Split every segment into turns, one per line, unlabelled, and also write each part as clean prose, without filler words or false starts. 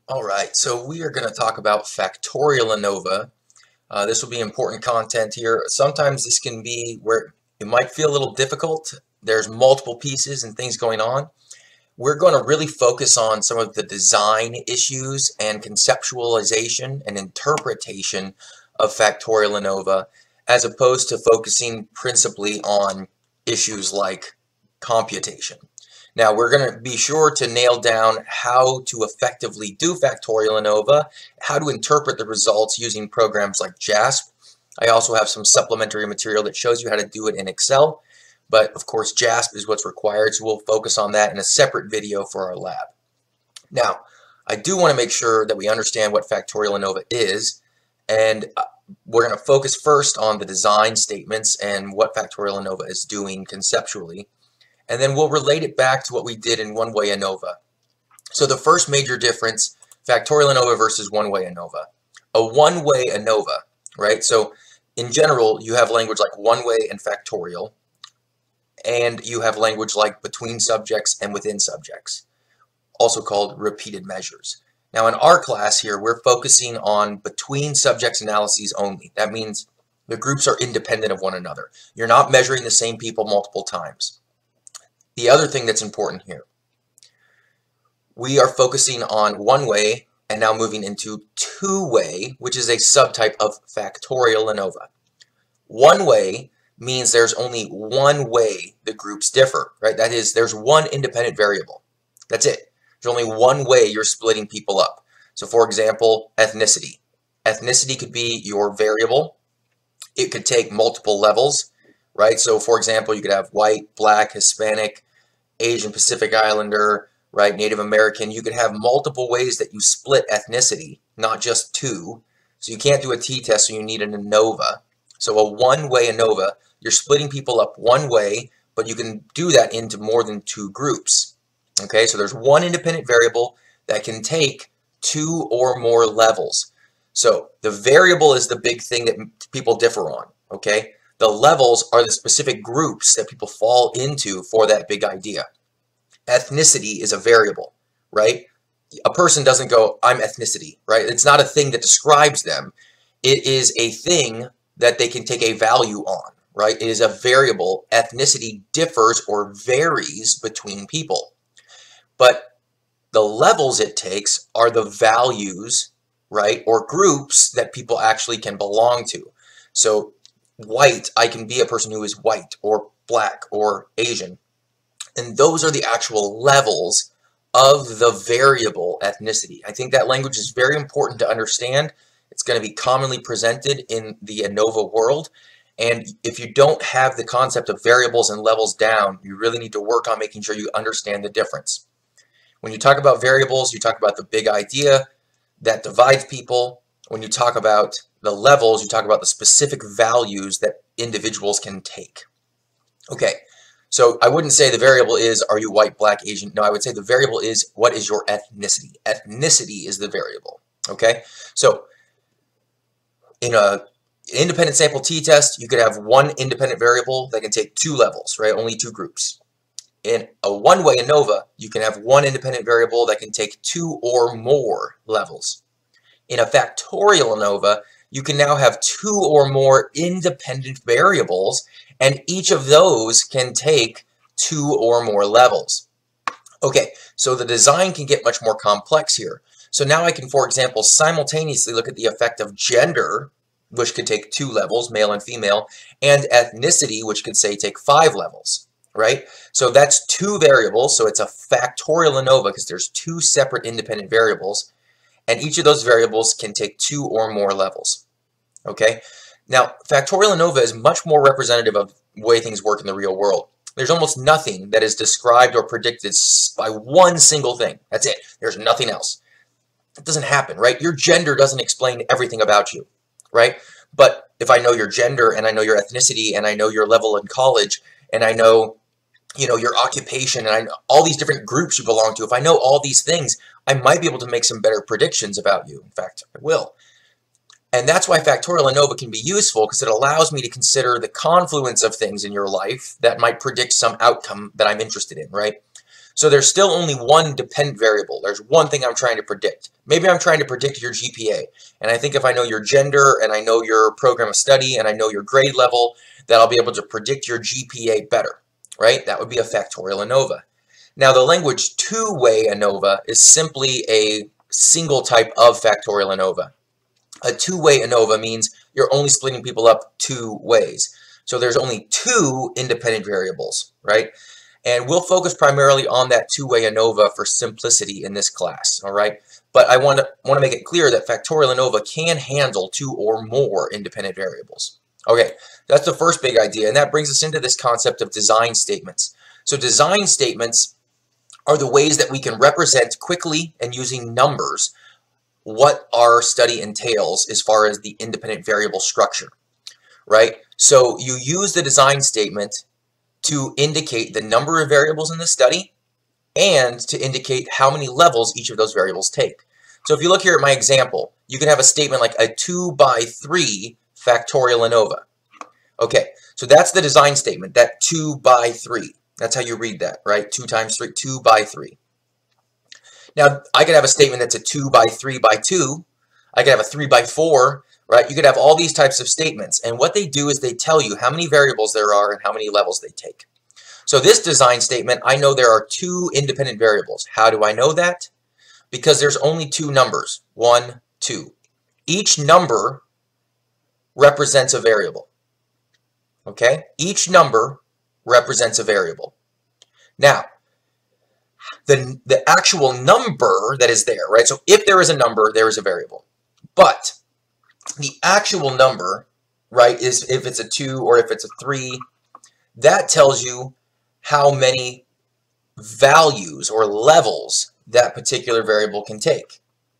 All right, so we are going to talk about factorial ANOVA. This will be important content here. Sometimes this can be where it might feel a little difficult. There's multiple pieces and things going on. We're going to really focus on some of the design issues and conceptualization and interpretation of factorial ANOVA, as opposed to focusing principally on issues like computation. Now, we're going to be sure to nail down how to effectively do factorial ANOVA, how to interpret the results using programs like JASP. I also have some supplementary material that shows you how to do it in Excel, but of course JASP is what's required, so we'll focus on that in a separate video for our lab. Now, I do want to make sure that we understand what factorial ANOVA is, and we're going to focus first on the design statements and what factorial ANOVA is doing conceptually. And then we'll relate it back to what we did in one-way ANOVA. So the first major difference, factorial ANOVA versus one-way ANOVA. A one-way ANOVA, right? So in general, you have language like one-way and factorial, and you have language like between subjects and within subjects, also called repeated measures. Now in our class here, we're focusing on between subjects analyses only. That means the groups are independent of one another. You're not measuring the same people multiple times. The other thing that's important here, we are focusing on one-way and now moving into two-way, which is a subtype of factorial ANOVA. One-way means there's only one way the groups differ, right? That is, there's one independent variable. That's it. There's only one way you're splitting people up. So for example, ethnicity. Ethnicity could be your variable. It could take multiple levels, right? So for example, you could have white, black, Hispanic, Asian Pacific Islander, right, Native American. You could have multiple ways that you split ethnicity, not just two. So you can't do a t-test, so you need an ANOVA. So a one-way ANOVA, you're splitting people up one way, but you can do that into more than two groups. Okay, so there's one independent variable that can take two or more levels. So the variable is the big thing that people differ on, okay? The levels are the specific groups that people fall into for that big idea. Ethnicity is a variable, right? A person doesn't go, I'm ethnicity, right? It's not a thing that describes them. It is a thing that they can take a value on, right? It is a variable. Ethnicity differs or varies between people. But the levels it takes are the values, right? Or groups that people actually can belong to. So white, I can be a person who is white or black or Asian. And those are the actual levels of the variable ethnicity. I think that language is very important to understand. It's going to be commonly presented in the ANOVA world. And if you don't have the concept of variables and levels down, you really need to work on making sure you understand the difference. When you talk about variables, you talk about the big idea that divides people. When you talk about the levels, you talk about the specific values that individuals can take. Okay, so I wouldn't say the variable is, are you white, black, Asian? No, I would say the variable is, what is your ethnicity? Ethnicity is the variable, okay? So in an independent sample t-test, you could have one independent variable that can take two levels, right? Only two groups. In a one-way ANOVA, you can have one independent variable that can take two or more levels. In a factorial ANOVA, you can now have two or more independent variables, and each of those can take two or more levels. Okay, so the design can get much more complex here. So now I can, for example, simultaneously look at the effect of gender, which could take two levels, male and female, and ethnicity, which could say take 5 levels, right? So that's two variables, so it's a factorial ANOVA because there's two separate independent variables. And each of those variables can take two or more levels, okay? Now, factorial ANOVA is much more representative of the way things work in the real world. There's almost nothing that is described or predicted by one single thing. That's it. There's nothing else. That doesn't happen, right? Your gender doesn't explain everything about you, right? But if I know your gender and I know your ethnicity and I know your level in college and I know, your occupation and I know all these different groups you belong to, if I know all these things, I might be able to make some better predictions about you. In fact, I will. And that's why factorial ANOVA can be useful, because it allows me to consider the confluence of things in your life that might predict some outcome that I'm interested in, right? So there's still only one dependent variable. There's one thing I'm trying to predict. Maybe I'm trying to predict your GPA, and I think if I know your gender and I know your program of study and I know your grade level, that I'll be able to predict your GPA better, right? That would be a factorial ANOVA. Now, the language two-way ANOVA is simply a single type of factorial ANOVA. A two-way ANOVA means you're only splitting people up two ways. So there's only two independent variables, right? And we'll focus primarily on that two-way ANOVA for simplicity in this class, all right? But I want to make it clear that factorial ANOVA can handle two or more independent variables. Okay, that's the first big idea, and that brings us into this concept of design statements. So design statements are the ways that we can represent quickly and using numbers what our study entails as far as the independent variable structure, right? So you use the design statement to indicate the number of variables in the study and to indicate how many levels each of those variables take. So if you look here at my example, you can have a statement like a 2 by 3 factorial ANOVA. Okay, so that's the design statement, that 2 by 3. That's how you read that, right? 2 times 3, 2 by 3. Now, I could have a statement that's a 2 by 3 by 2. I could have a 3 by 4, right? You could have all these types of statements. And what they do is they tell you how many variables there are and how many levels they take. So this design statement, I know there are two independent variables. How do I know that? Because there's only two numbers, 1, 2. Each number represents a variable. Okay? Each number represents a variable. Now, the actual number that is there, right? So if there is a number, there is a variable. But the actual number, right, is if it's a 2 or if it's a 3, that tells you how many values or levels that particular variable can take.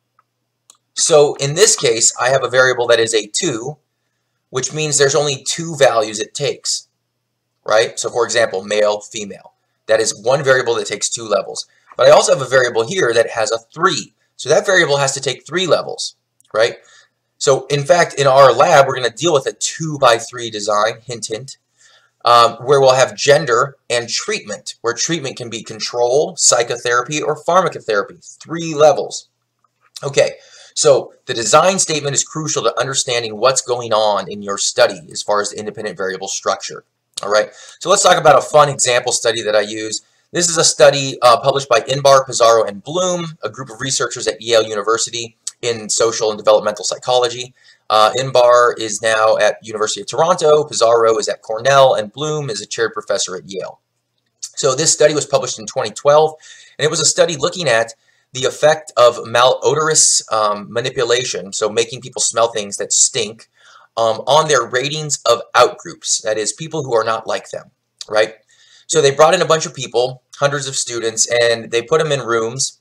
So in this case, I have a variable that is a 2, which means there's only two values it takes, right? So for example, male, female. That is one variable that takes two levels. But I also have a variable here that has a 3. So that variable has to take 3 levels, right? So in fact, in our lab, we're going to deal with a 2 by 3 design, hint, hint, where we'll have gender and treatment, where treatment can be control, psychotherapy, or pharmacotherapy, 3 levels. Okay, so the design statement is crucial to understanding what's going on in your study as far as the independent variable structure. All right, so let's talk about a fun example study that I use. This is a study published by Inbar, Pizarro, and Bloom, a group of researchers at Yale University in social and developmental psychology. Inbar is now at University of Toronto, Pizarro is at Cornell, and Bloom is a chaired professor at Yale. So this study was published in 2012, and it was a study looking at the effect of malodorous manipulation, so making people smell things that stink, on their ratings of outgroups, that is, people who are not like them, right? So they brought in a bunch of people, hundreds of students, and they put them in rooms,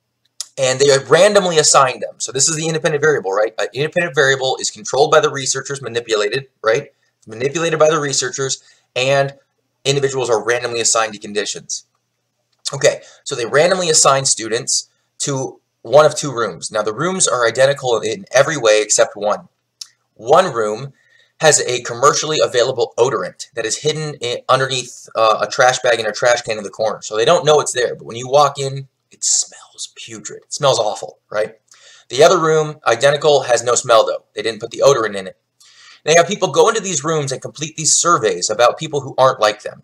and they randomly assigned them. So this is the independent variable, right? An independent variable is controlled by the researchers, manipulated, right? Manipulated by the researchers, and individuals are randomly assigned to conditions. Okay, so they randomly assign students to one of two rooms. Now the rooms are identical in every way except one. One room has a commercially available odorant that is hidden underneath a trash bag and a trash can in the corner. So they don't know it's there, but when you walk in, it smells putrid. It smells awful, right? The other room, identical, has no smell though. They didn't put the odorant in it. They have people go into these rooms and complete these surveys about people who aren't like them.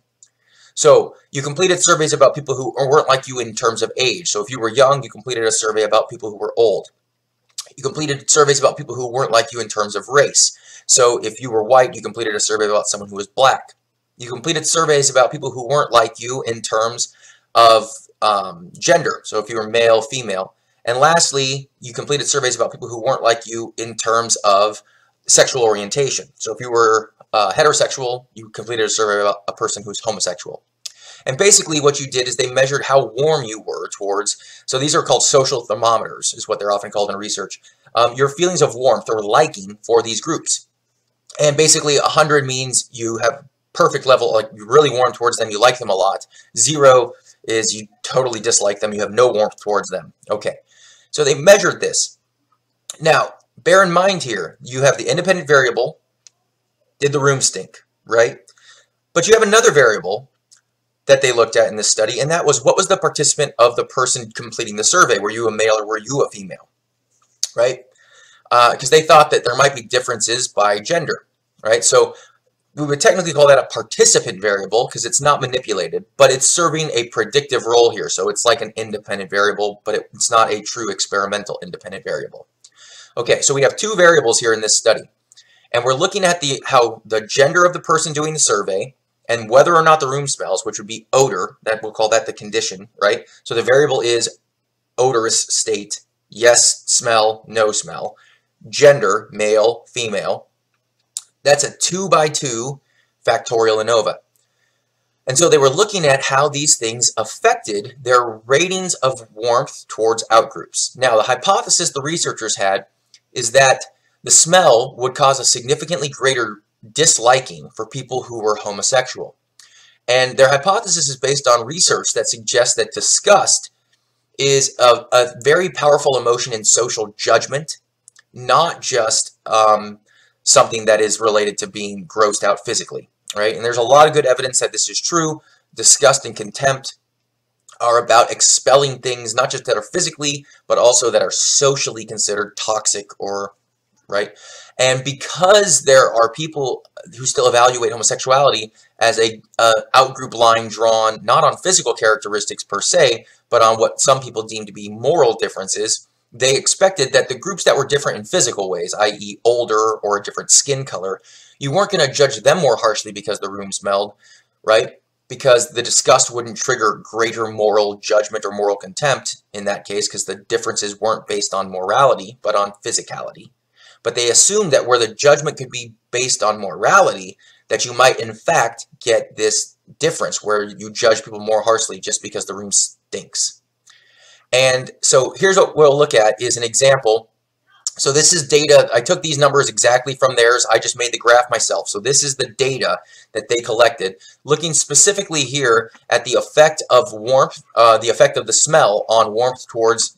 So you completed surveys about people who weren't like you in terms of age. So if you were young, you completed a survey about people who were old. You completed surveys about people who weren't like you in terms of race. So if you were white, you completed a survey about someone who was black. You completed surveys about people who weren't like you in terms of gender. So if you were male, female. And lastly, you completed surveys about people who weren't like you in terms of sexual orientation. So if you were heterosexual, you completed a survey about a person who's homosexual. And basically what you did is they measured how warm you were towards, so these are called social thermometers, is what they're often called in research, your feelings of warmth or liking for these groups. And basically 100 means you have perfect level, like you're really warm towards them, you like them a lot. 0 is you totally dislike them, you have no warmth towards them. Okay, so they measured this. Now, bear in mind here, you have the independent variable, did the room stink, right? But you have another variable that they looked at in this study, and that was what was the participant of the person completing the survey? Were you a male or were you a female? right? Because they thought that there might be differences by gender, right? So we would technically call that a participant variable because it's not manipulated, but it's serving a predictive role here. So it's like an independent variable, but it's not a true experimental independent variable. Okay, so we have two variables here in this study, and we're looking at how the gender of the person doing the survey and whether or not the room smells, which would be odor. That we'll call that the condition, right? So the variable is odorous state, yes smell, no smell. Gender, male, female. That's a 2x2 factorial ANOVA. And so they were looking at how these things affected their ratings of warmth towards outgroups. Now, the hypothesis the researchers had is that the smell would cause a significantly greater disliking for people who were homosexual. And their hypothesis is based on research that suggests that disgust is a very powerful emotion in social judgment, not just something that is related to being grossed out physically, right? And there's a lot of good evidence that this is true. Disgust and contempt are about expelling things, not just that are physically, but also that are socially considered toxic or, right? And because there are people who still evaluate homosexuality as a outgroup line drawn not on physical characteristics per se, but on what some people deem to be moral differences, they expected that the groups that were different in physical ways, i.e. older or a different skin color, you weren't going to judge them more harshly because the room smelled, right? Because the disgust wouldn't trigger greater moral judgment or moral contempt in that case, because the differences weren't based on morality, but on physicality. But they assumed that where the judgment could be based on morality, that you might in fact get this difference where you judge people more harshly just because the room stinks. And so here's what we'll look at is an example. So this is data. I took these numbers exactly from theirs. I just made the graph myself. So this is the data that they collected, looking specifically here at the effect of warmth, the effect of the smell on warmth towards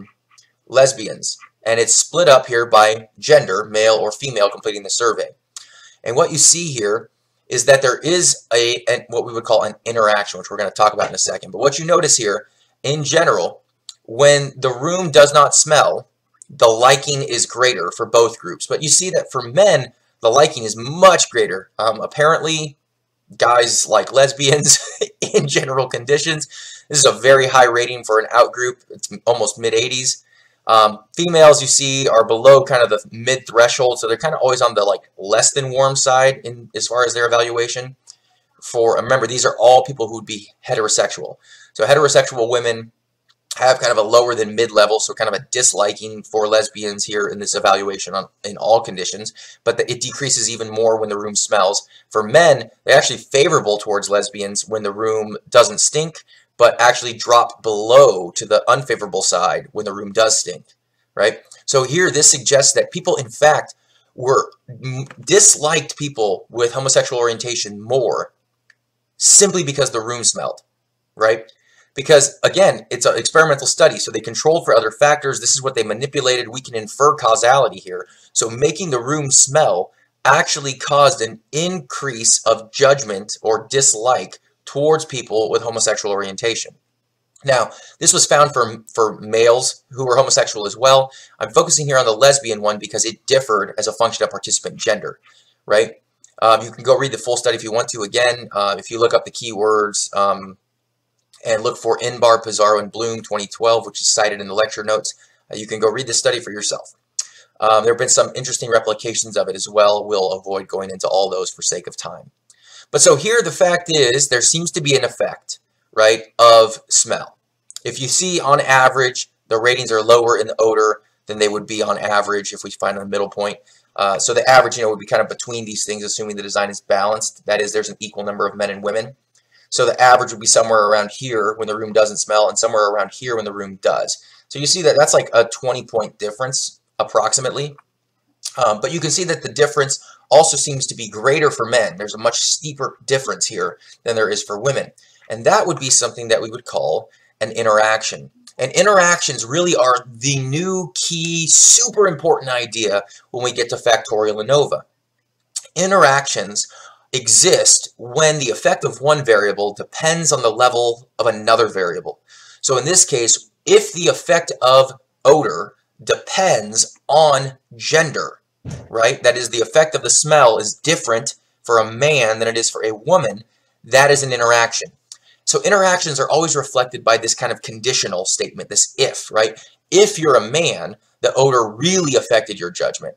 lesbians. And it's split up here by gender, male or female, completing the survey. And what you see here is that there is what we would call an interaction, which we're going to talk about in a second. But what you notice here, in general, when the room does not smell, the liking is greater for both groups. But you see that for men, the liking is much greater. Apparently, guys like lesbians in general conditions. This is a very high rating for an outgroup. It's almost mid-80s. Females, you see, are below kind of the mid-threshold, so they're kind of always on the less than warm side as far as their evaluation. Remember, these are all people who would be heterosexual. So heterosexual women have kind of a lower than mid-level, so kind of a disliking for lesbians here in this evaluation in all conditions, but it decreases even more when the room smells. For men, they're actually favorable towards lesbians when the room doesn't stink, but actually drop below to the unfavorable side when the room does stink, right? So here, this suggests that people, in fact, disliked people with homosexual orientation more simply because the room smelled, right? Because, again, it's an experimental study, so they controlled for other factors. This is what they manipulated. We can infer causality here. So making the room smell actually caused an increase of judgment or dislike towards people with homosexual orientation. Now, this was found for males who were homosexual as well. I'm focusing here on the lesbian one because it differed as a function of participant gender, right? You can go read the full study if you want to. Again, if you look up the keywords and look for Inbar, Pizarro, and Bloom 2012, which is cited in the lecture notes, you can go read this study for yourself. There have been some interesting replications of it as well. We'll avoid going into all those for sake of time. But so here the fact is there seems to be an effect, right, of smell. If you see on average the ratings are lower in the odor than they would be on average if we find a middle point. So the average, would be kind of between these things, assuming the design is balanced. That is, there's an equal number of men and women. So the average would be somewhere around here when the room doesn't smell and somewhere around here when the room does. So you see that that's like a 20-point difference approximately. But you can see that the difference also seems to be greater for men. There's a much steeper difference here than there is for women. And that would be something that we would call an interaction. And interactions really are the new key, super important idea when we get to factorial ANOVA. Interactions exist when the effect of one variable depends on the level of another variable. So in this case, if the effect of odor depends depends on gender, right? That is, the effect of the smell is different for a man than it is for a woman. That is an interaction. So interactions are always reflected by this kind of conditional statement, this if, right? If you're a man, the odor really affected your judgment.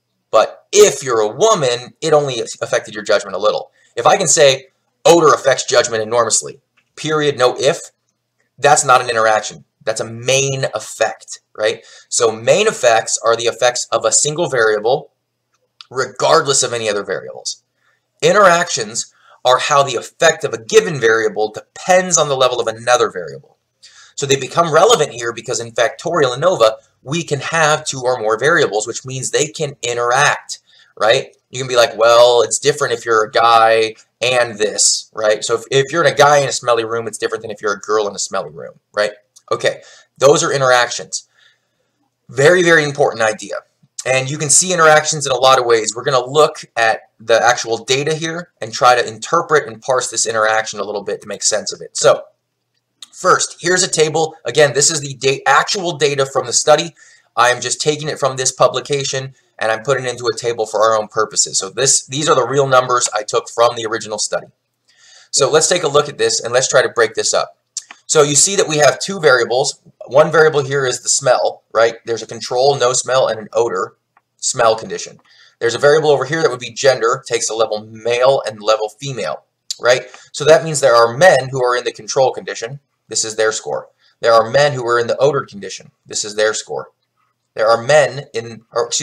But if you're a woman, it only affected your judgment a little. If I can say odor affects judgment enormously, period, no if, that's not an interaction. That's a main effect, right? So main effects are the effects of a single variable regardless of any other variables. Interactions are how the effect of a given variable depends on the level of another variable. So they become relevant here because in factorial ANOVA, we can have two or more variables, which means they can interact, right? You can be like, well, it's different if you're a guy and this, right? So if you're in a guy in a smelly room, it's different than if you're a girl in a smelly room, right? Okay, those are interactions. Very, very important idea. And you can see interactions in a lot of ways. We're going to look at the actual data here and try to interpret and parse this interaction a little bit to make sense of it. So first, here's a table. Again, this is the actual data from the study. I'm just taking it from this publication and I'm putting it into a table for our own purposes. So these are the real numbers I took from the original study. So let's take a look at this and let's try to break this up. So you see that we have two variables. One variable here is the smell, right? There's a control, no smell, and an odor, smell condition. There's a variable over here that would be gender, takes the level male and level female, right? So that means there are men who are in the control condition. This is their score. There are men who are in the odor condition. This is their score. There are women in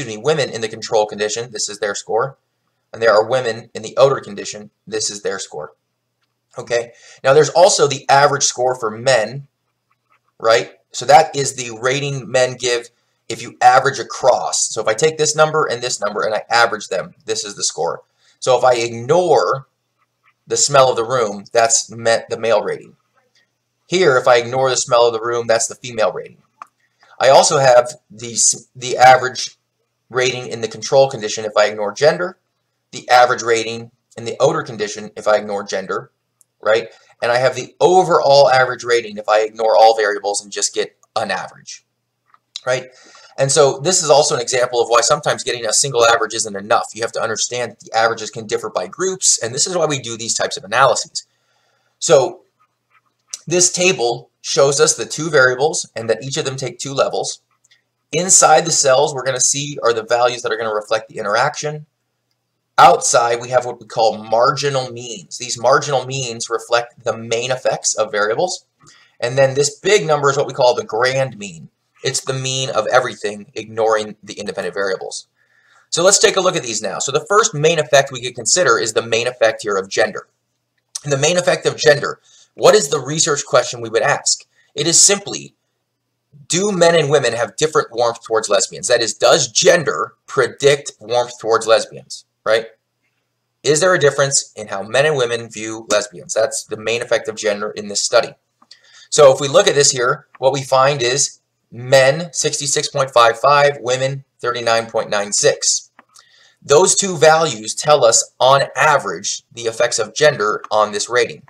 the control condition. This is their score. And there are women in the odor condition. This is their score. Okay, now there's also the average score for men, right? So that is the rating men give if you average across. So if I take this number and I average them, this is the score. So if I ignore the smell of the room, that's the male rating. Here, if I ignore the smell of the room, that's the female rating. I also have the average rating in the control condition if I ignore gender, the average rating in the odor condition if I ignore gender, right? And I have the overall average rating if I ignore all variables and just get an average, right? And so this is also an example of why sometimes getting a single average isn't enough. You have to understand that the averages can differ by groups, and this is why we do these types of analyses. So this table shows us the two variables and that each of them take two levels. Inside the cells, we're going to see are the values that are going to reflect the interaction. Outside, we have what we call marginal means. These marginal means reflect the main effects of variables. And then this big number is what we call the grand mean. It's the mean of everything, ignoring the independent variables. So let's take a look at these now. So the first main effect we could consider is the main effect here of gender. And the main effect of gender, what is the research question we would ask? It is simply, do men and women have different warmth towards lesbians? That is, does gender predict warmth towards lesbians? Right? Is there a difference in how men and women view lesbians? That's the main effect of gender in this study. So if we look at this here, what we find is men 66.55, women 39.96. Those two values tell us on average the effects of gender on this rating.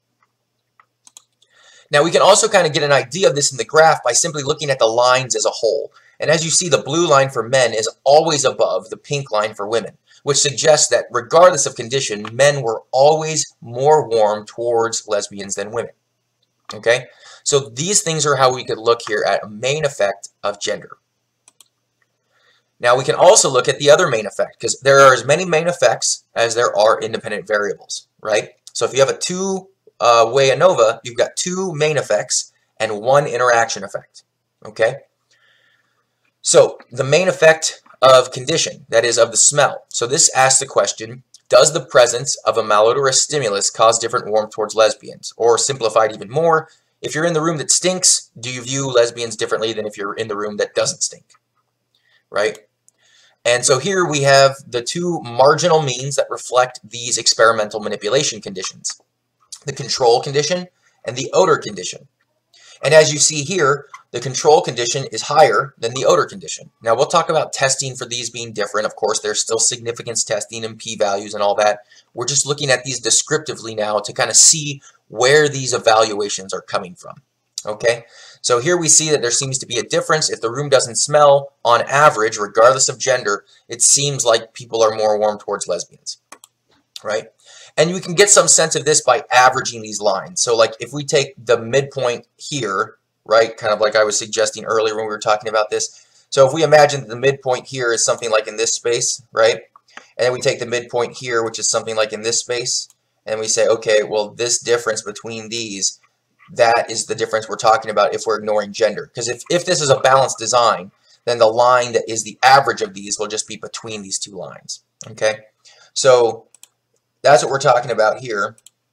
Now we can also kind of get an idea of this in the graph by simply looking at the lines as a whole. And as you see, the blue line for men is always above the pink line for women, which suggests that regardless of condition, men were always more warm towards lesbians than women. Okay? So these things are how we could look here at a main effect of gender. Now we can also look at the other main effect, because there are as many main effects as there are independent variables, right? So if you have a two-way ANOVA, you've got two main effects and one interaction effect, okay? So the main effect of condition, that is of the smell. So this asks the question, does the presence of a malodorous stimulus cause different warmth towards lesbians? Or simplified even more, if you're in the room that stinks, do you view lesbians differently than if you're in the room that doesn't stink? Right? And so here we have the two marginal means that reflect these experimental manipulation conditions, the control condition and the odor condition. And as you see here, the control condition is higher than the odor condition. Now we'll talk about testing for these being different. Of course, there's still significance testing and p-values and all that. We're just looking at these descriptively now to kind of see where these evaluations are coming from. Okay, So here we see that there seems to be a difference. If the room doesn't smell, on average, regardless of gender, it seems like people are more warm towards lesbians, right? And you can get some sense of this by averaging these lines. So like if we take the midpoint here, right, kind of like I was suggesting earlier when we were talking about this. So if we imagine that the midpoint here is something like in this space, right? And then we take the midpoint here, which is something like in this space, and we say, okay, well, this difference between these, that is the difference we're talking about if we're ignoring gender. Because if this is a balanced design, then the line that is the average of these will just be between these two lines, okay? So that's what we're talking about here.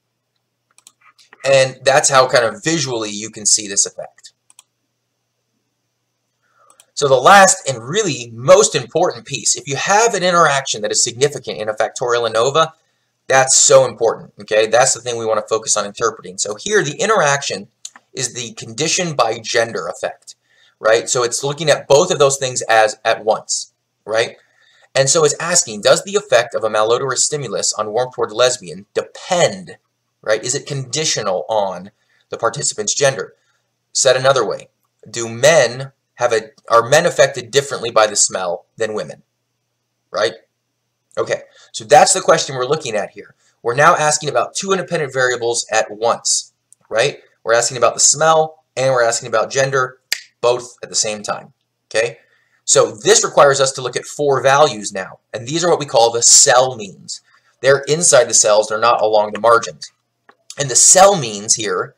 And that's how kind of visually you can see this effect. So the last and really most important piece, if you have an interaction that is significant in a factorial ANOVA, that's so important, okay? That's the thing we want to focus on interpreting. So here the interaction is the condition by gender effect, right? So it's looking at both of those things as at once, right? And so it's asking, does the effect of a malodorous stimulus on warmth toward lesbian depend, right? Is it conditional on the participant's gender? Said another way, are men affected differently by the smell than women, right? Okay, so that's the question we're looking at here. We're now asking about two independent variables at once, right? We're asking about the smell and we're asking about gender, both at the same time, okay? So this requires us to look at four values now, and these are what we call the cell means. They're inside the cells, they're not along the margins. And the cell means here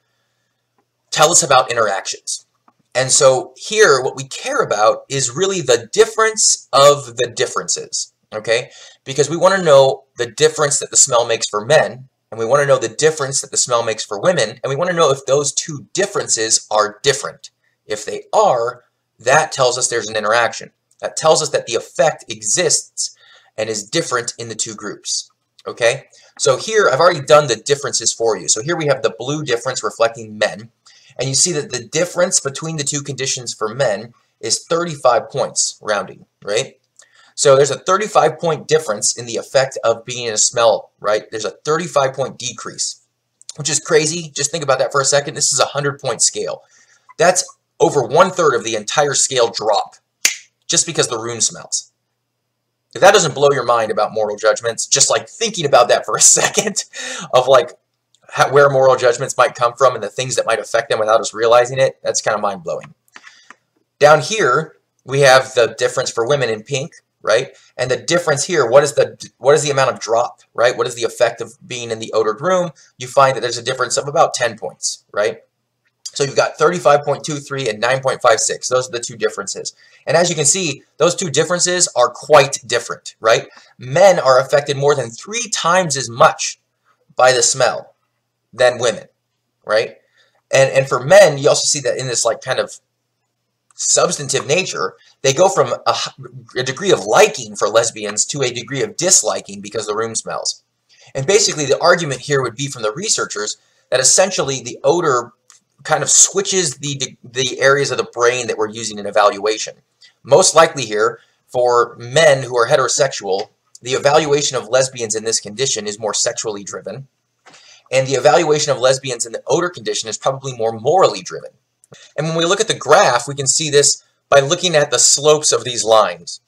tell us about interactions. And so here, what we care about is really the difference of the differences, okay? Because we want to know the difference that the smell makes for men, and we want to know the difference that the smell makes for women, and we want to know if those two differences are different. If they are, that tells us there's an interaction. That tells us that the effect exists and is different in the two groups, okay? So here, I've already done the differences for you. So here we have the blue difference reflecting men. And you see that the difference between the two conditions for men is 35 points, rounding, right? So there's a 35-point difference in the effect of being in a smell, right? There's a 35-point decrease, which is crazy. Just think about that for a second. This is a 100-point scale. That's over 1/3 of the entire scale drop just because the room smells. If that doesn't blow your mind about moral judgments, just like thinking about that for a second of like, where moral judgments might come from and the things that might affect them without us realizing it, that's kind of mind-blowing. Down here, we have the difference for women in pink, right? And the difference here, what is the amount of drop, right? What is the effect of being in the odored room? You find that there's a difference of about 10 points, right? So you've got 35.23 and 9.56. Those are the two differences. And as you can see, those two differences are quite different, right? Men are affected more than 3 times as much by the smell than women, right? And for men, you also see that in this like kind of substantive nature, they go from a degree of liking for lesbians to a degree of disliking because the room smells. And basically the argument here would be from the researchers that essentially the odor kind of switches the areas of the brain that we're using in evaluation. Most likely here, for men who are heterosexual, the evaluation of lesbians in this condition is more sexually driven. And the evaluation of lesbians in the odor condition is probably more morally driven. And when we look at the graph, we can see this by looking at the slopes of these lines.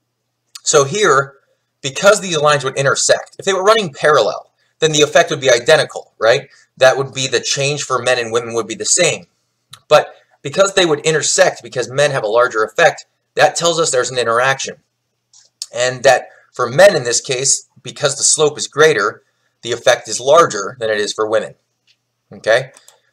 So here, because these lines would intersect, if they were running parallel, then the effect would be identical, right? That would be the change for men and women would be the same. But because they would intersect, because men have a larger effect, that tells us there's an interaction. And that for men in this case, because the slope is greater, the effect is larger than it is for women, okay?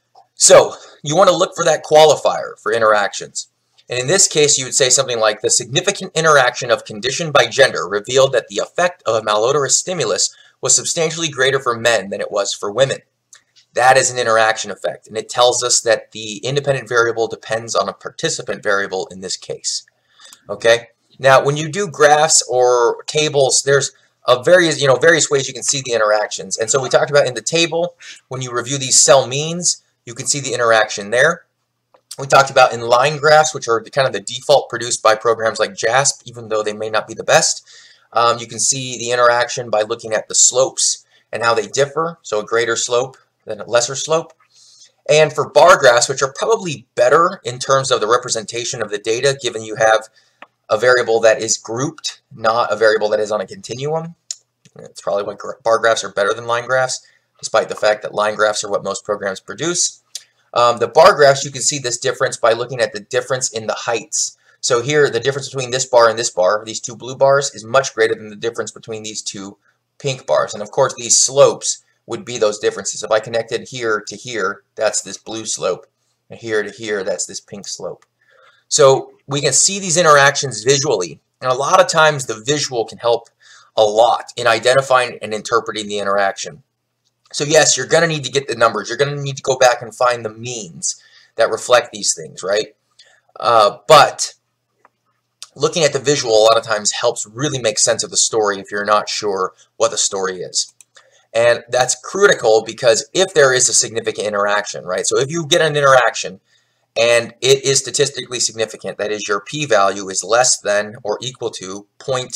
So you want to look for that qualifier for interactions. And in this case, you would say something like, the significant interaction of condition by gender revealed that the effect of a malodorous stimulus was substantially greater for men than it was for women. That is an interaction effect, and it tells us that the independent variable depends on a participant variable in this case, okay? Now, when you do graphs or tables, there's various ways you can see the interactions. And so we talked about in the table, when you review these cell means, you can see the interaction there. We talked about in line graphs, which are kind of the default produced by programs like JASP, even though they may not be the best. You can see the interaction by looking at the slopes and how they differ, so a greater slope than a lesser slope. And for bar graphs, which are probably better in terms of the representation of the data, given you have a variable that is grouped, not a variable that is on a continuum. It's probably why bar graphs are better than line graphs, despite the fact that line graphs are what most programs produce. The bar graphs, you can see this difference by looking at the difference in the heights. So here, the difference between this bar and this bar, these two blue bars, is much greater than the difference between these two pink bars. And of course, these slopes would be those differences. If I connected here to here, that's this blue slope. And here to here, that's this pink slope. So we can see these interactions visually. And a lot of times, the visual can help a lot in identifying and interpreting the interaction. So yes, you're going to need to get the numbers. You're going to need to go back and find the means that reflect these things, right? But looking at the visual a lot of times helps really make sense of the story if you're not sure what the story is. And that's critical because if there is a significant interaction, right? So if you get an interaction and it is statistically significant, that is your p-value is less than or equal to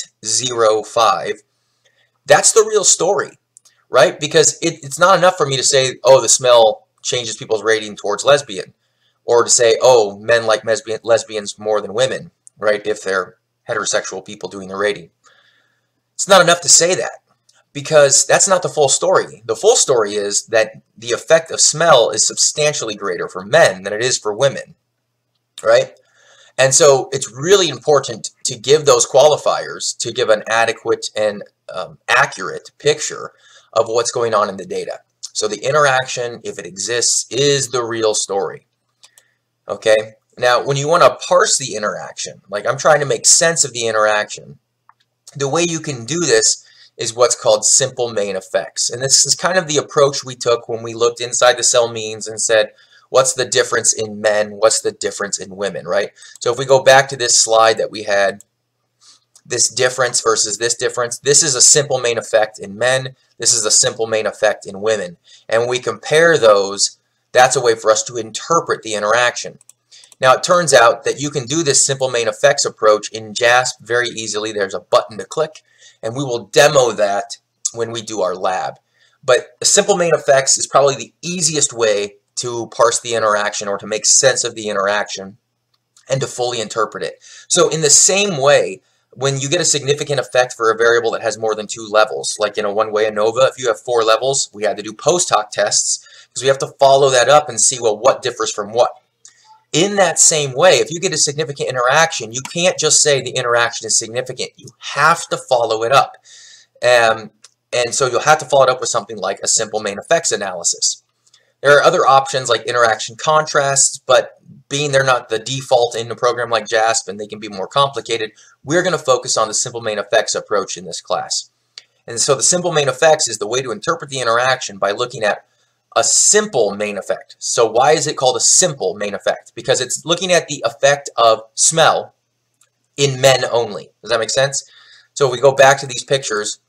0.05, that's the real story, right? Because it's not enough for me to say, oh, the smell changes people's rating towards lesbian, or to say, oh, men like lesbians more than women, right, if they're heterosexual people doing the rating. It's not enough to say that, because that's not the full story. The full story is that the effect of smell is substantially greater for men than it is for women, right? And so it's really important to give those qualifiers to give an adequate and accurate picture of what's going on in the data. So the interaction, if it exists, is the real story. Okay? Now, when you want to parse the interaction, like I'm trying to make sense of the interaction, the way you can do this is what's called simple main effects. And this is kind of the approach we took when we looked inside the cell means and said, what's the difference in men? What's the difference in women, right? So if we go back to this slide that we had, this difference versus this difference, this is a simple main effect in men. This is a simple main effect in women. And when we compare those, that's a way for us to interpret the interaction. Now, it turns out that you can do this simple main effects approach in JASP very easily. There's a button to click, and we will demo that when we do our lab. But the simple main effects is probably the easiest way to parse the interaction or to make sense of the interaction and to fully interpret it. So in the same way, when you get a significant effect for a variable that has more than 2 levels, like in a one-way ANOVA, if you have 4 levels, we had to do post hoc tests because we have to follow that up and see, well, what differs from what. In that same way, if you get a significant interaction, you can't just say the interaction is significant. You have to follow it up. And so you'll have to follow it up with something like a simple main effects analysis. There are other options like interaction contrasts, but being they're not the default in a program like JASP and they can be more complicated, we're going to focus on the simple main effects approach in this class. And so the simple main effects is the way to interpret the interaction by looking at a simple main effect. So why is it called a simple main effect? Because it's looking at the effect of smell in men only. Does that make sense? So if we go back to these pictures,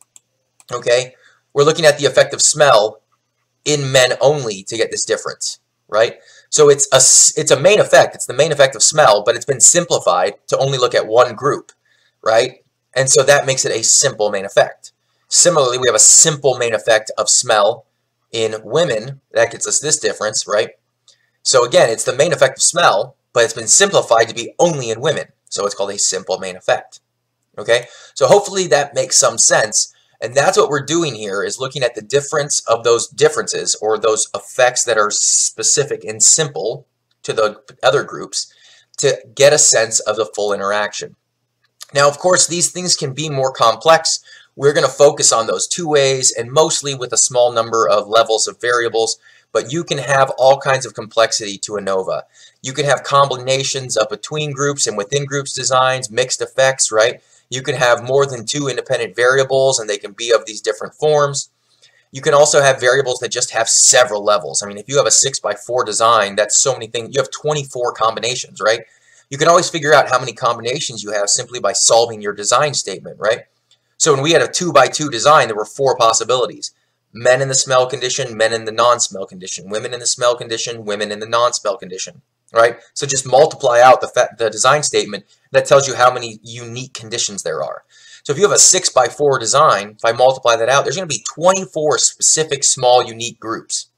okay, we're looking at the effect of smell in men only to get this difference, right? So it's a main effect. It's the main effect of smell, but it's been simplified to only look at one group, right? And so that makes it a simple main effect. Similarly, we have a simple main effect of smell in women. That gets us this difference, right? So again, it's the main effect of smell, but it's been simplified to be only in women. So it's called a simple main effect. Okay? So hopefully that makes some sense. And that's what we're doing here, is looking at the difference of those differences or those effects that are specific and simple to the other groups to get a sense of the full interaction. Now, of course, these things can be more complex. We're going to focus on those 2 ways and mostly with a small number of levels of variables, but you can have all kinds of complexity to ANOVA. You can have combinations of between groups and within groups designs, mixed effects, right? You can have more than 2 independent variables and they can be of these different forms. You can also have variables that just have several levels. I mean, if you have a 6x4 design, that's so many things. You have 24 combinations, right? You can always figure out how many combinations you have simply by solving your design statement, right? So when we had a 2x2 design, there were 4 possibilities. Men in the smell condition, men in the non-smell condition, women in the smell condition, women in the non-smell condition, right? So just multiply out the design statement. That tells you how many unique conditions there are. So if you have a 6x4 design, if I multiply that out, there's going to be 24 specific small unique groups.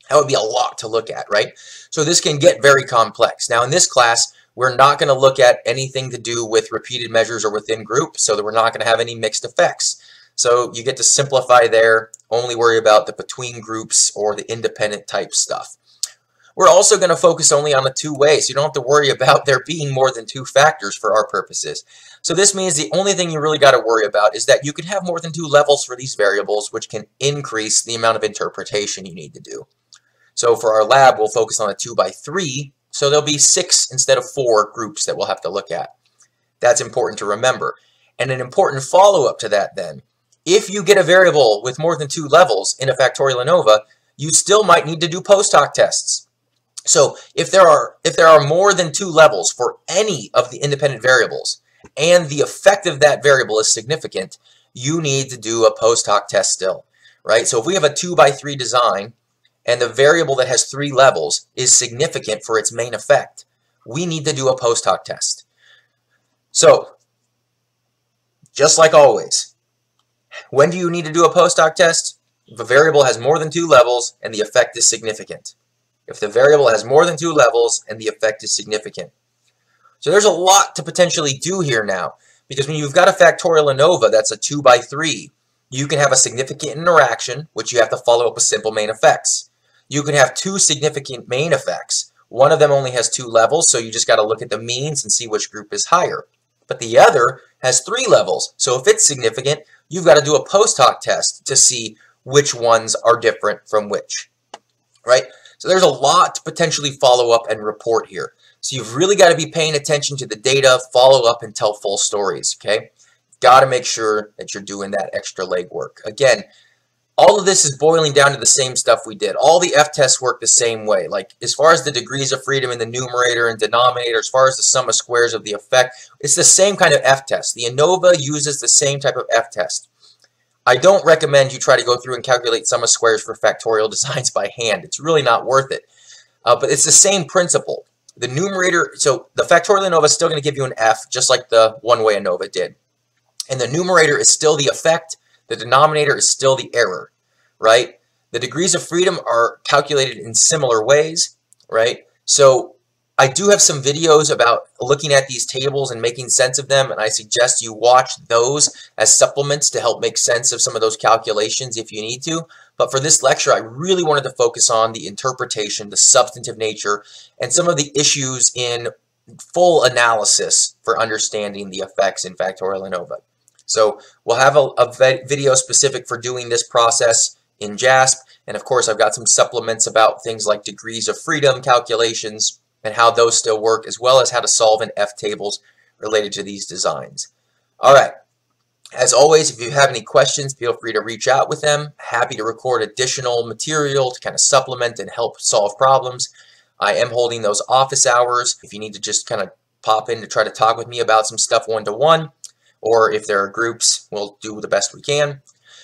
That would be a lot to look at, right? So this can get very complex. Now in this class, we're not going to look at anything to do with repeated measures or within group, so that we're not going to have any mixed effects. So you get to simplify there, only worry about the between groups or the independent type stuff. We're also going to focus only on the two-way, so you don't have to worry about there being more than two factors for our purposes. So this means the only thing you really got to worry about is that you can have more than two levels for these variables, which can increase the amount of interpretation you need to do. So for our lab, we'll focus on a 2x3, so there'll be 6 instead of 4 groups that we'll have to look at. That's important to remember. And an important follow-up to that then, if you get a variable with more than 2 levels in a factorial ANOVA, you still might need to do post hoc tests. So if there are more than 2 levels for any of the independent variables, and the effect of that variable is significant, you need to do a post hoc test still, right? So if we have a 2x3 design, and the variable that has 3 levels is significant for its main effect, we need to do a post hoc test. So, just like always, when do you need to do a post hoc test? If a variable has more than 2 levels and the effect is significant. If the variable has more than 2 levels and the effect is significant. So there's a lot to potentially do here now, because when you've got a factorial ANOVA that's a 2x3, you can have a significant interaction, which you have to follow up with simple main effects. You can have 2 significant main effects. One of them only has 2 levels, so you just got to look at the means and see which group is higher. But the other has 3 levels, so if it's significant, you've got to do a post hoc test to see which ones are different from which, right? So there's a lot to potentially follow up and report here. So you've really got to be paying attention to the data, follow up, and tell full stories, okay? Got to make sure that you're doing that extra legwork. Again, all of this is boiling down to the same stuff we did. All the F-tests work the same way. Like, as far as the degrees of freedom in the numerator and denominator, as far as the sum of squares of the effect, it's the same kind of F-test. The ANOVA uses the same type of F-test. I don't recommend you try to go through and calculate sum of squares for factorial designs by hand. It's really not worth it. But it's the same principle. The numerator, so the factorial ANOVA is still going to give you an F, just like the one-way ANOVA did. And the numerator is still the effect. The denominator is still the error, right? The degrees of freedom are calculated in similar ways, right? So I do have some videos about looking at these tables and making sense of them, and I suggest you watch those as supplements to help make sense of some of those calculations if you need to. But for this lecture, I really wanted to focus on the interpretation, the substantive nature, and some of the issues in full analysis for understanding the effects in factorial ANOVA. So we'll have a video specific for doing this process in JASP, and of course I've got some supplements about things like degrees of freedom calculations and how those still work, as well as how to solve in F tables related to these designs. Alright, as always, if you have any questions, feel free to reach out with them. Happy to record additional material to kind of supplement and help solve problems. I am holding those office hours if you need to just kind of pop in to try to talk with me about some stuff one-to-one. Or if there are groups, we'll do the best we can.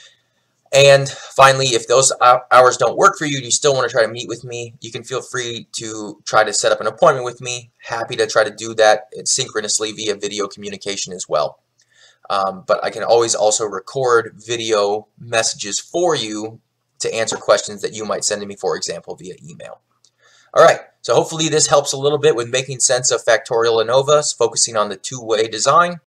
And finally, if those hours don't work for you and you still want to try to meet with me, you can feel free to try to set up an appointment with me. Happy to try to do that synchronously via video communication as well. But I can always also record video messages for you to answer questions that you might send to me, for example, via email. All right, so hopefully this helps a little bit with making sense of factorial ANOVA, focusing on the two-way design.